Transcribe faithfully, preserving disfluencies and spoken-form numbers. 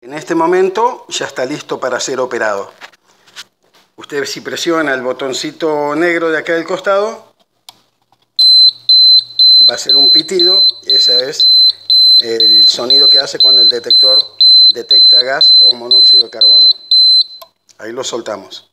En este momento ya está listo para ser operado. Usted, si presiona el botoncito negro de acá del costado, va a ser un pitido. Ese es el sonido que hace cuando el detector detecta gas o monóxido de carbono. Ahí lo soltamos.